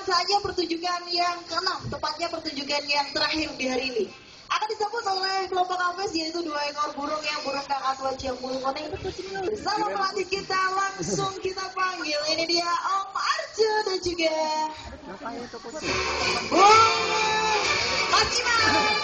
kapan saja pertunjukan yang ke-6, tepatnya pertunjukan yang terakhir di hari ini. Akan disambut oleh kelompok Aves, yaitu 2 ekor burung yang burung kakak tua Ciambul Kuning. Bersama pelatih kita langsung kita panggil, ini dia Om Arjo dan juga Bung Mas Iman.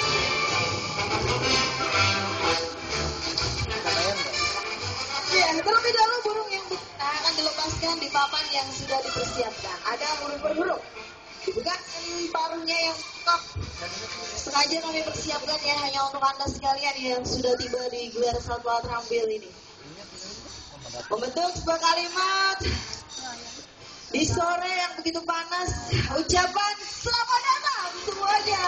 Ya, terlebih dahulu burung yang akan dilepaskan di papan yang sudah dipersiapkan. Ada burung per burung. Dibuka paruhnya yang lengkap. Sengaja kami persiapkan ya hanya untuk Anda sekalian yang sudah tiba di gelar satwa terampil ini. Membentuk sebuah kalimat di sore yang begitu panas, ucapan selamat datang semuanya.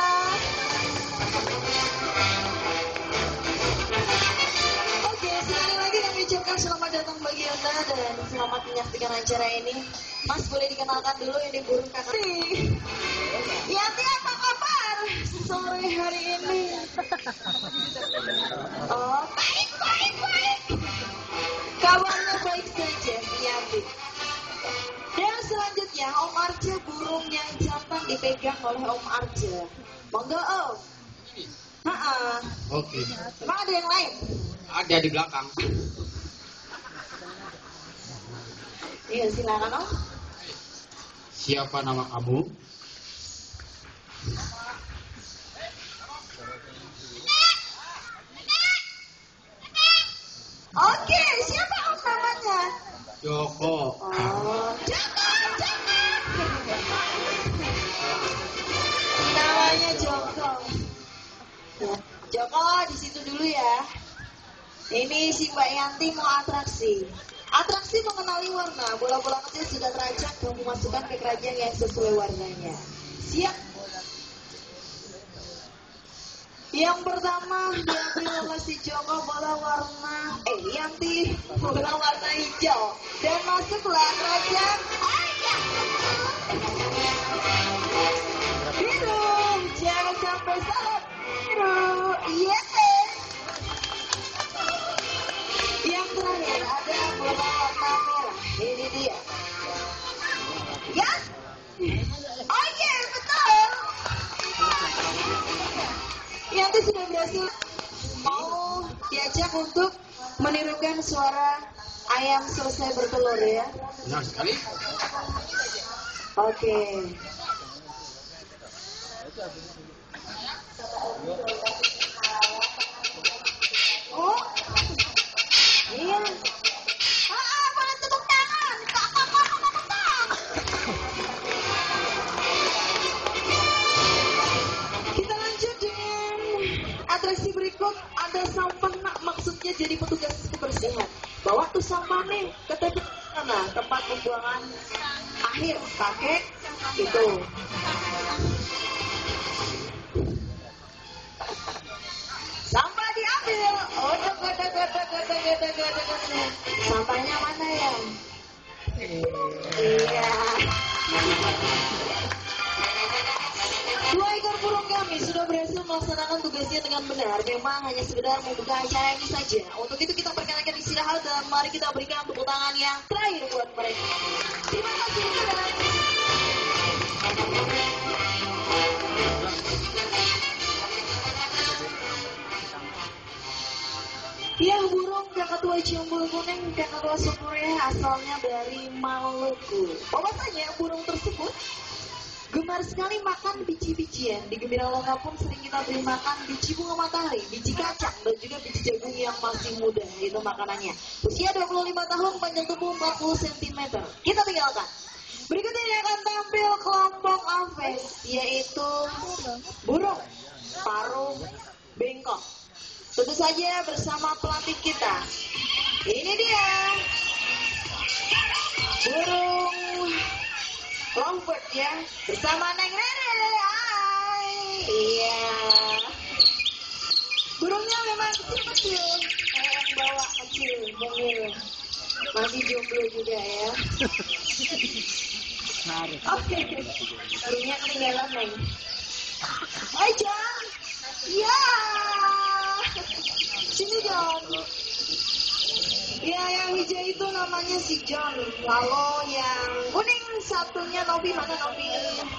Oke, sekali lagi kami ucapkan selamat datang bagi Anda dan selamat menyaksikan acara ini. Mas, boleh dikenalkan dulu ini burung kakak. Yanti, apa kabar sore hari ini? Oh, baik. Kabarnya baik saja, Yanti. Dan selanjutnya Om Arjo, burung yang jantan dipegang oleh Om Arjo. Monggo Om. Oke. Emang ada yang lain? Ada di belakang. Iya, silakan Om. Siapa nama kamu? Oke, siapa Om namanya? Joko. Oh, Joko. Namanya Joko. Ya, Joko di situ dulu ya. Ini si Mbak Yanti mau atraksi. Atraksi mengenali warna. Bola-bola kecil sudah teracak, kamu masukkan ke keranjang yang sesuai warnanya. Siap? Yang pertama diambil oleh si Joko bola warna Yanti bola warna hijau dan masuklah keranjang ayam biru. Jangan sampai salah, biru. Yes. Yang terakhir ada bola warna merah. Ini dia. Yes. Oh yeah, betul. Yanti sudah berhasil mau diajak untuk menirukan suara ayam selesai bertelur ya. Benar sekali. Oke. Oh, iya. Boleh tepuk tangan. Kita lanjut dengan atraksi berikut. Ada sampah, maksudnya jadi petugas kebersihan. Bawa tuh sampah nih ke tempat pembuangan akhir pakai itu. Sampah diambil. Sampahnya mana ya? Iya. 2 ekor burung kami sudah berhasil melaksanakan tugasnya dengan benar. Memang hanya sekedar membuka acara ini saja. Untuk itu kita perkenalkan istirahat dan mari kita berikan tepuk tangan yang terakhir buat mereka. Terima kasih. Yang burung kakak tua Ciambul Kuning, kakak tua Korea asalnya dari Maluku. Bahwasanya burung tersebut gemar sekali makan biji-bijian. Di Gembira Loka pun sering kita beri makan biji bunga matahari, biji kacang, dan juga biji jagung yang masih muda. Itu makanannya. Usia 25 tahun, panjang tubuh 40 cm. Kita tinggalkan. Berikutnya yang akan tampil kelompok Aves, yaitu burung paruh bengkok. Tentu saja bersama pelatih kita. Ini dia burung lovebird ya, bersama Neng Rere. Hai. Iya. Burungnya memang kecil-kecil, yang bawa kecil, mungil. Masih jomblo juga ya. Oke. Burungnya ketinggalan Neng. Hai John. Ya. Sini John. Ya, yang hijau itu namanya si John. Lalu yang kuning satunya Novi, mana Novi?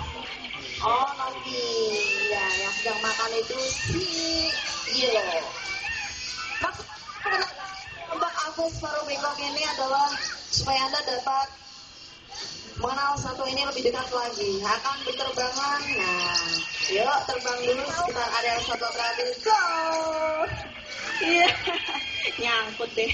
Oh, Novi. Ya, yang sedang makan itu si Yo. Maksud Mbak Agus Baru Bengkok ini adalah supaya Anda dapat mengenal satu ini lebih dekat lagi. Akan berterbangan. Nah, yuk terbang dulu sekitar area satu terakhir. Go! Iya, nyangkut deh.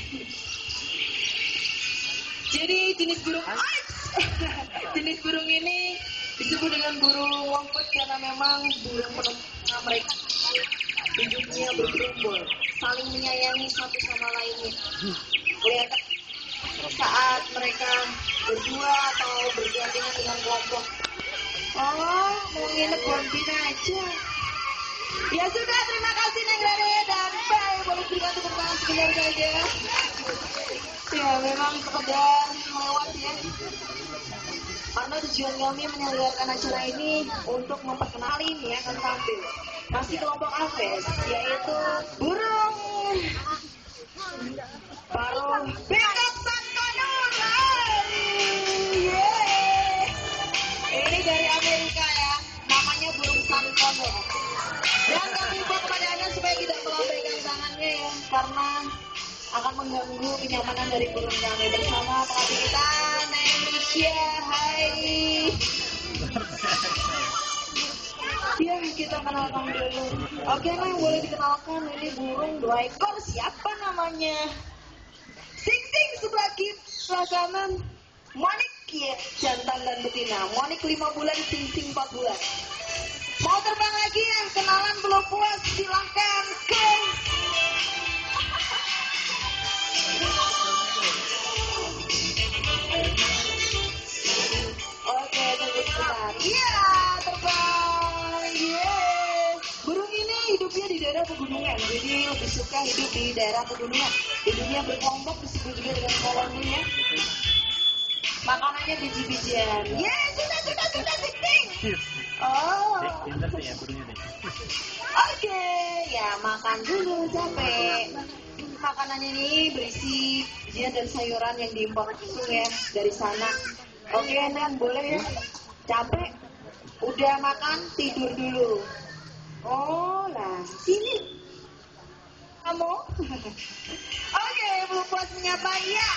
Jadi jenis burung jenis burung ini disebut dengan burung wongkot karena memang burung penumpang mereka hidupnya bergerombol, saling menyayangi satu sama lainnya. Kelihatan saat mereka berdua atau bergandengan dengan kelompok. Oh, mau nginep bonbin aja. Ya sudah, terima kasih Neng Rere dan bye. Boleh berikan tepuk tangan sebentar saja. Ya, memang sekedar melewat ya. Karena tujuan kami menyelenggarakan acara ini untuk memperkenalin ya kan tampil. Masih kelompok Aves, yaitu burung Baru Bengkok Sankonur. Ini dari Amerika ya, namanya burung Sankonur. Dan kami buat kepada Anda supaya tidak melambaikan tangannya ya, karena akan mengganggu kenyamanan dari burung kami. Bersama pelatih kita, Nesya. Hai. Ya, kita kenalkan dulu. Oke, Neng, boleh dikenalkan ini burung 2 ekor. Siapa namanya? Sing Sing sebelah kiri, sebelah kanan. Monik ya, jantan dan betina. Monik 5 bulan, Sing Sing 4 bulan. Mau terbang lagi ya? Kenalan belum puas? Silahkan ke. Oke, tunggu sebentar. Iya, terbang. Yeah. Burung ini hidupnya di daerah pegunungan, jadi lebih suka hidup di daerah pegunungan. Hidupnya berkelompok, disebut juga dengan koloni ya. Makanannya biji-bijian. Yeah, sudah, ting. Oh. Oke, ya makan dulu capek. Makanannya ini berisi bijian dan sayuran yang diimpor langsung ya dari sana. Oke, Neng, boleh ya? Capek? Udah makan, tidur dulu. Oh, lah, sini. Kamu? Oke, belum puas menyapa ya.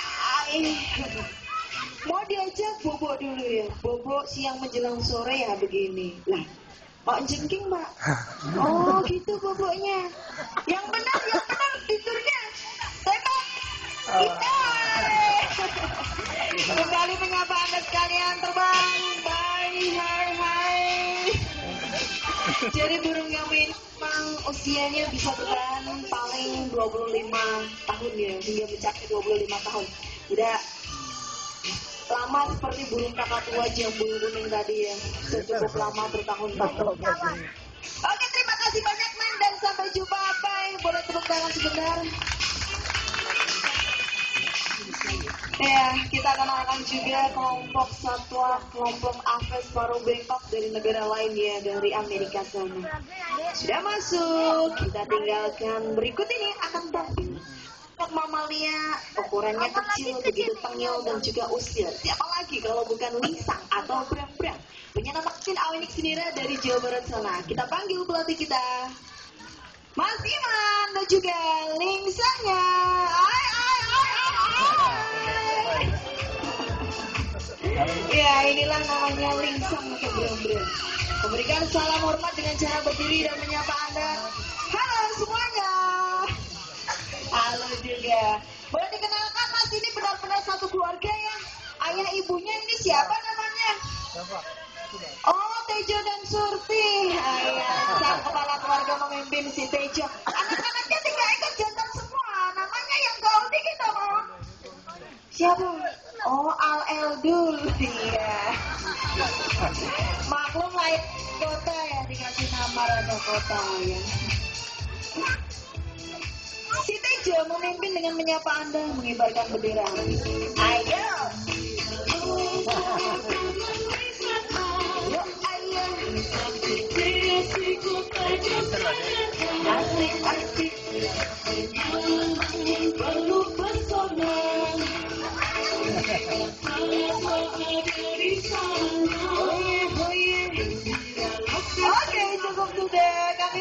Mau diajak bobo dulu ya? Bobo siang menjelang sore ya begini. Lah, Pak jengking, Mbak. Oh, gitu bobonya. Yang benar tidurnya. Tembak. Kita. Kembali menyapa Anda sekalian terbang. Bye, hai. Jadi burung yang memang usianya bisa bertahan paling 25 tahun ya, hingga mencapai 25 tahun. Tidak lama seperti burung kakak tua jambu kuning tadi ya, cukup lama bertahun-tahun. Oke, terima kasih banyak Neng dan sampai jumpa. Bye. Boleh tepuk tangan sebentar. Ya, kita kenalkan juga kelompok satwa, kelompok Aves Baru Bengkok dari negara lain ya, dari Amerika sana. Sudah masuk, kita tinggalkan. Berikut ini akan tampil mamalia, ukurannya kecil, begitu tengil dan juga usil. Siapa lagi kalau bukan lingsang atau brang-brang, punya nama kecil Awenik Sinira dari Jawa Barat sana. Kita panggil pelatih kita, Mas Iman dan juga lingsangnya. Ya, inilah namanya lingsang atau brang-brang. Memberikan salam hormat dengan cara berdiri dan menyapa Anda. Halo semuanya. Halo juga. Boleh dikenalkan Mas, ini benar-benar satu keluarga ya? Ayah ibunya ini siapa namanya? Oh, Tejo dan Surti. Ayah, sang kepala keluarga memimpin si Tejo. Anak-anaknya 3 ekor jantan semua. Namanya yang gaul kita mau. Siapa? Oh, Al Eldul. Iya. Maklum lah ya, kota ya, dikasih nama rada kota ya. Si Tejo memimpin dengan menyapa Anda, mengibarkan bendera. Ayo. Yuk, ayo. Asik-asik. Perlu pesona. Oh yeah.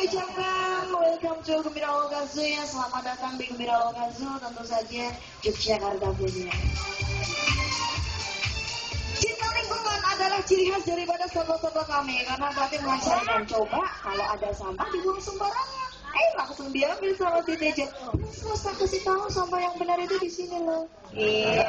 ucapkan welcome to Gembira Lokazu ya. Selamat datang di Gembira Lokazu, tentu saja Yogyakarta punya. Cinta lingkungan adalah ciri khas daripada satwa-satwa kami, karena pelatih mengajarkan coba kalau ada sampah dibuang sembarangan. Langsung diambil sama si Teja. Susah kasih tahu sampah yang benar itu di sini loh. Iya.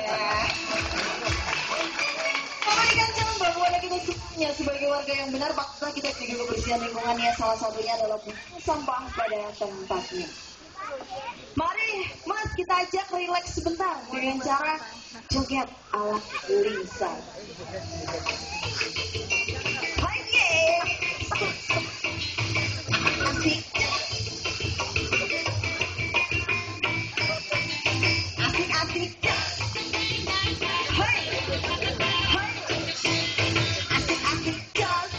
Memberikan contoh kepada kita semuanya sebagai warga yang benar, bangsa kita jaga kebersihan lingkungannya. Salah satunya adalah buang sampah pada tempatnya. Mari, Mas, kita ajak relax sebentar dengan cara joget ala Lisa. Hai, asik. Asik-asik. Hai. Hai. Asik-asik. Jos.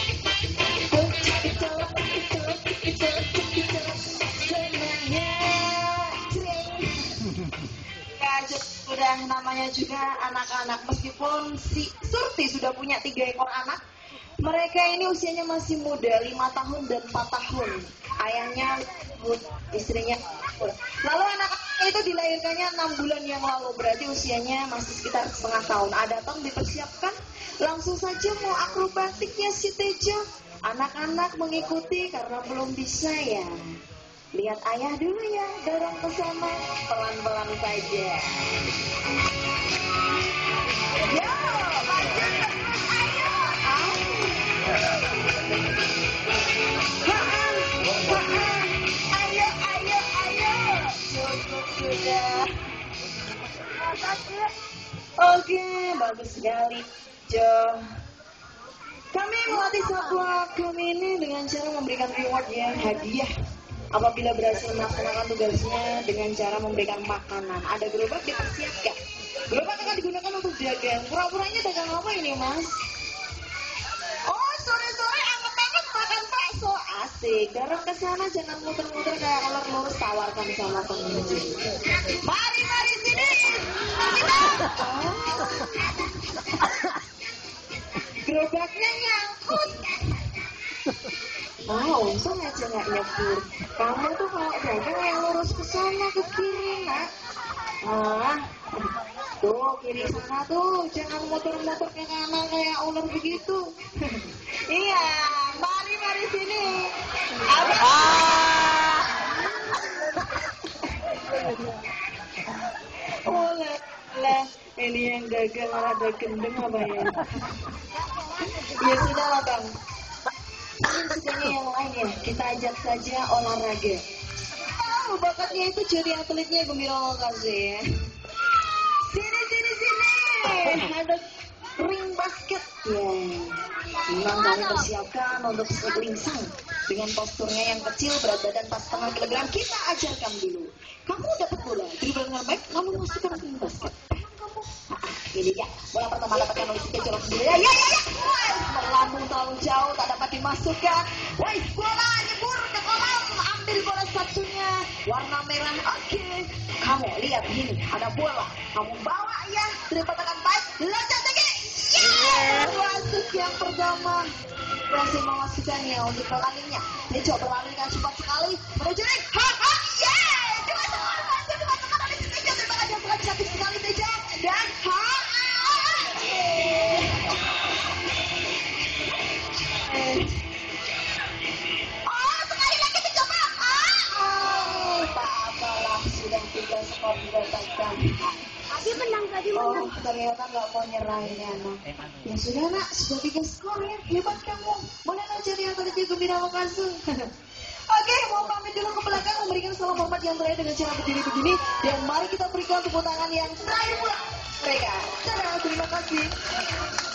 Senangnya. Ya, sudah namanya juga anak-anak. Meskipun si Surti sudah punya 3 ekor anak, mereka ini usianya masih muda, 5 tahun dan 4 tahun. Ayahnya, istrinya. Lalu anak-anaknya itu dilahirkannya 6 bulan yang lalu, berarti usianya masih sekitar setengah tahun. Ada tong dipersiapkan, langsung saja mau akrobatiknya si Teja. Anak-anak mengikuti karena belum bisa ya. Lihat ayah dulu ya, dorong ke sana, pelan-pelan saja. Yo, lanjut terus, ayo. Ayo. Cukup sudah. Oke, bagus sekali, Jo. Kami melatih satwa kami ini dengan cara memberikan reward ya, hadiah. Apabila berhasil melaksanakan tugasnya dengan cara memberikan makanan. Ada gerobak dipersiapkan. Gerobak akan digunakan untuk dagang. Pura-puranya dagang apa ini, Mas? Oh, sore-sore anget-anget makan bakso. Asik. Dorong ke sana, jangan muter-muter kayak ular lurus, tawarkan sama pengunjung. Mari sini. Gerobaknya nyangkut. Untung aja nggak nyebur. Kamu tuh kalau dagang yang lurus ke sana ke kiri, nak. Tuh kiri sana tuh, jangan muter-muter ke kanan kayak ular begitu. Iya, mari sini. Lah, ini yang dagang ada gendeng apa ya? Ya sudah lah, Bang. Sukanya yang lain ya, kita ajak saja olahraga. Bakatnya itu jadi atletnya Gembira Lokazu ya. Sini. Ada ring basket ya. Memang kami persiapkan untuk lingsang dengan posturnya yang kecil, berat badan pas setengah kilogram. Kita ajarkan dulu. Kamu dapat bola, dribble dengan baik, kamu masukkan ke ring basket. Ini ya, bola pertama dapatkan oleh si Teja sendiri. Ya. Melambung terlalu jauh, tak dapat dimasukkan. Bola nyebur ke kolam. Ambil bola satunya, warna merah. Oke. Kamu lihat ini, ada bola. Kamu bawa ya, dribble dengan baik. Loncat tinggi. Masuk yang pertama. Berhasil memasukkannya untuk pelarinya. Teja berlari dengan cepat sekali menuju ring. Dua tekan oleh si Teja. Terima kasih sangat cantik sekali Teja. Dan sekali lagi dicoba. Tak apalah, sudah 3 skor didapatkan. Dia menang tadi. Ternyata nggak mau nyerah ini anak. Ya sudah nak, sudah 3 skor ya, hebat kamu. Boleh aja lihat aja Gembira Lokazu. Oke, mau pamit dulu ke belakang, memberikan salam hormat yang terakhir dengan cara berdiri begini. Dan mari kita berikan tepuk tangan yang terakhir pula mereka. Dadah, terima kasih.